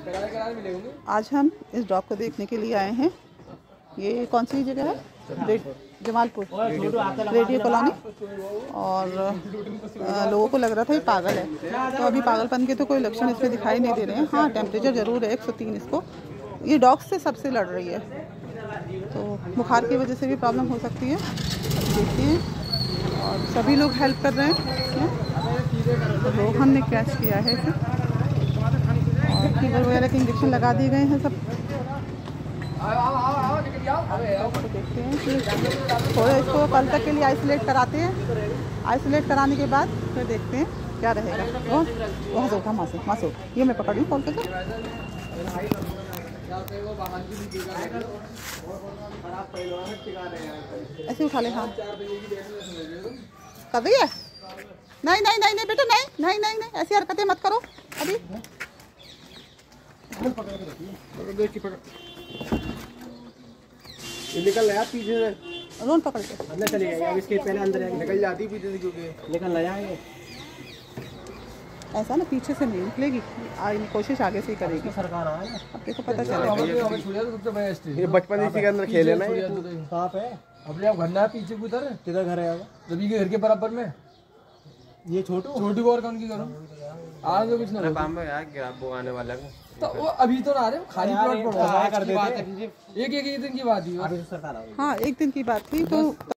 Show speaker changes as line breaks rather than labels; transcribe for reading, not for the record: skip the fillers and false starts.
आज हम इस डॉग को देखने के लिए आए हैं। ये कौन सी जगह है? Jamalpur radio colony. और लोगों को लग रहा था ये पागल है, तो अभी पागलपन के तो कोई लक्षण इसमें दिखाई नहीं दे रहे हैं। हाँ, टेम्परेचर ज़रूर है 103 इसको। ये डॉग्स से सबसे लड़ रही है, तो बुखार की वजह से भी प्रॉब्लम हो सकती है। देखिए, और सभी लोग हेल्प कर रहे हैं। तो रोहन ने कैच किया है इसे, और फीवर वगैरह के इंजेक्शन लगा दिए गए हैं सब। देखते हैं थोड़ा इसको कल तक के लिए आइसोलेट कराते हैं। आइसोलेट कराने के बाद फिर देखते हैं क्या रहेगा। वहाँ से उठा, मासूम ये मैं पकड़ लूँ कॉल करके। ऐसे उठा ले। हाँ, कर रही है? नहीं नहीं नहीं नहीं बेटा, नहीं नहीं नहीं नहीं, ऐसी हरकतें मत करो अभी।
निकल गया पीछे से,
रोन पकड़ के
अंदर चली गई। अब इसके पहले अंदर निकल जाती पीछे से, क्योंकि निकल ले जाएंगे।
ऐसा ना पीछे से नहीं निकलेगी, कोशिश आगे से ही करेगी।
सरकार आया ना,
अब देखो पता चलेगा।
ये बचपन इसी के अंदर खेले ना। कहाँ पे?
अपने आप घर ना पीछे उधर
किधर घर है?
रवि के घर के बराबर में।
ये छोटू
को और कौन की करो आगे कुछ ना
यार वो आने वाला है।
तो वो अभी तो ना रहे, खाली प्लॉट पड़ रहा है।
कर देते।
एक दिन की बात ही।
हाँ, एक दिन की बात थी तो